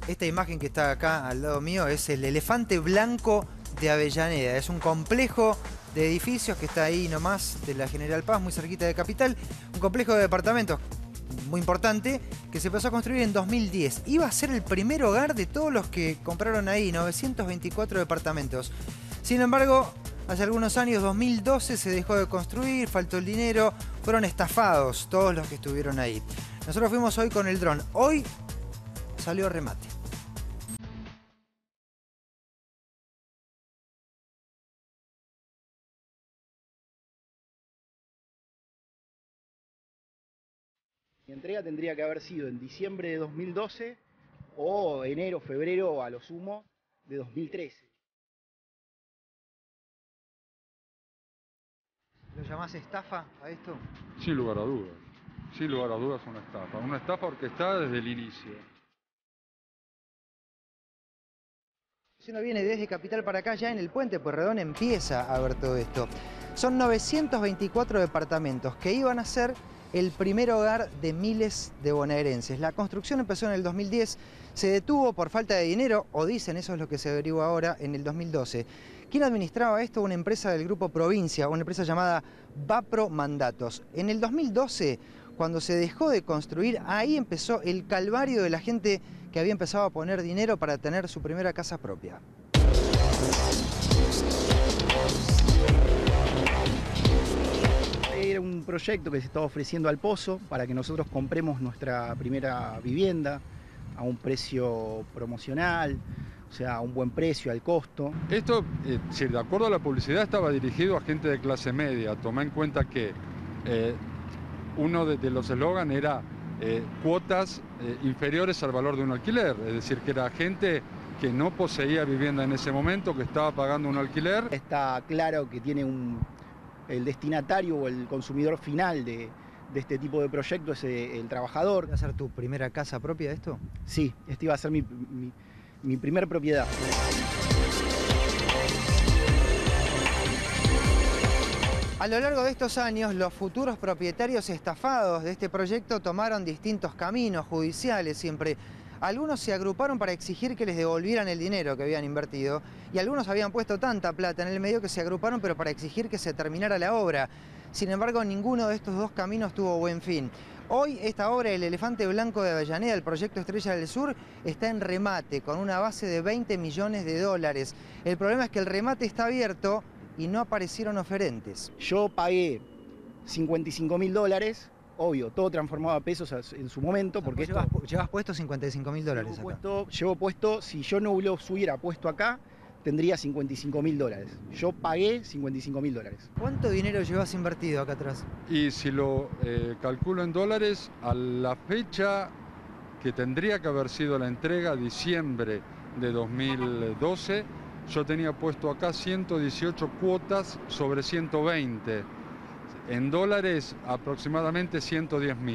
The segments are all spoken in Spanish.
Esta imagen que está acá al lado mío es el Elefante Blanco de Avellaneda. Es un complejo de edificios que está ahí nomás de la General Paz, muy cerquita de Capital. Un complejo de departamentos muy importante que se empezó a construir en 2010. Iba a ser el primer hogar de todos los que compraron ahí, 924 departamentos. Sin embargo, hace algunos años, 2012, se dejó de construir, faltó el dinero, fueron estafados todos los que estuvieron ahí. Nosotros fuimos hoy con el dron. Hoy salió remate. Mi entrega tendría que haber sido en diciembre de 2012 o enero, febrero a lo sumo de 2013. ¿Lo llamás estafa a esto? Sin lugar a dudas. Sin lugar a dudas una estafa. Una estafa orquestada desde el inicio. Si uno viene desde Capital para acá, ya en el Puente Pueyrredón empieza a ver todo esto. Son 924 departamentos que iban a ser el primer hogar de miles de bonaerenses. La construcción empezó en el 2010, se detuvo por falta de dinero, o dicen, eso es lo que se averigua ahora, en el 2012. ¿Quién administraba esto? Una empresa del Grupo Provincia, una empresa llamada Vapro Mandatos. En el 2012, cuando se dejó de construir, ahí empezó el calvario de la gente que había empezado a poner dinero para tener su primera casa propia. Era un proyecto que se estaba ofreciendo al Pozo para que nosotros compremos nuestra primera vivienda a un precio promocional, o sea, a un buen precio, al costo. Esto, si de acuerdo a la publicidad, estaba dirigido a gente de clase media. Tomá en cuenta que uno de los eslogan era cuotas inferiores al valor de un alquiler. Es decir, que era gente que no poseía vivienda en ese momento, que estaba pagando un alquiler. Está claro que tiene el destinatario o el consumidor final de este tipo de proyecto es el trabajador. ¿Va a ser tu primera casa propia esto? Sí, esta iba a ser mi primer propiedad. A lo largo de estos años, los futuros propietarios estafados de este proyecto tomaron distintos caminos judiciales siempre. Algunos se agruparon para exigir que les devolvieran el dinero que habían invertido y algunos habían puesto tanta plata en el medio que se agruparon pero para exigir que se terminara la obra. Sin embargo, ninguno de estos dos caminos tuvo buen fin. Hoy esta obra, El Elefante Blanco de Avellaneda, el proyecto Estrella del Sur, está en remate con una base de 20 millones de dólares. El problema es que el remate está abierto y no aparecieron oferentes. Yo pagué $55.000, obvio, todo transformado a pesos en su momento, porque llevas puesto $55.000 acá. Llevo puesto, si yo no los hubiera puesto acá, tendría $55.000. Yo pagué $55.000. ¿Cuánto dinero llevas invertido acá atrás? Y si lo calculo en dólares, a la fecha que tendría que haber sido la entrega, diciembre de 2012, yo tenía puesto acá 118 cuotas sobre 120. En dólares, aproximadamente 110.000.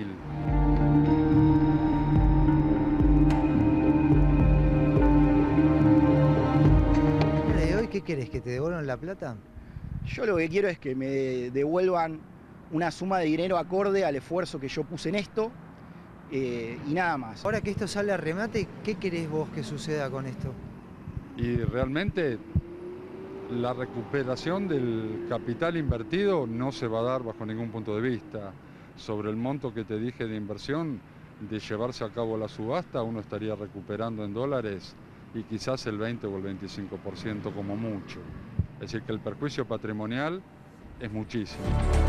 ¿Qué querés? ¿Que te devuelvan la plata? Yo lo que quiero es que me devuelvan una suma de dinero acorde al esfuerzo que yo puse en esto y nada más. Ahora que esto sale a remate, ¿qué querés vos que suceda con esto? Y realmente la recuperación del capital invertido no se va a dar bajo ningún punto de vista. Sobre el monto que te dije de inversión, de llevarse a cabo la subasta, uno estaría recuperando en dólares y quizás el 20 o el 25% como mucho. Es decir, que el perjuicio patrimonial es muchísimo.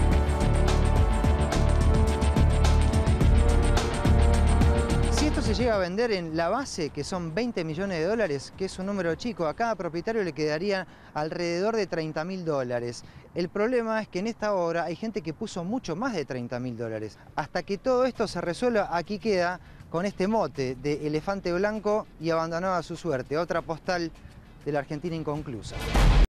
Si esto se llega a vender en la base, que son 20 millones de dólares, que es un número chico, a cada propietario le quedaría alrededor de $30.000. El problema es que en esta obra hay gente que puso mucho más de $30.000. Hasta que todo esto se resuelva, aquí queda con este mote de Elefante Blanco y abandonado a su suerte. Otra postal de la Argentina inconclusa.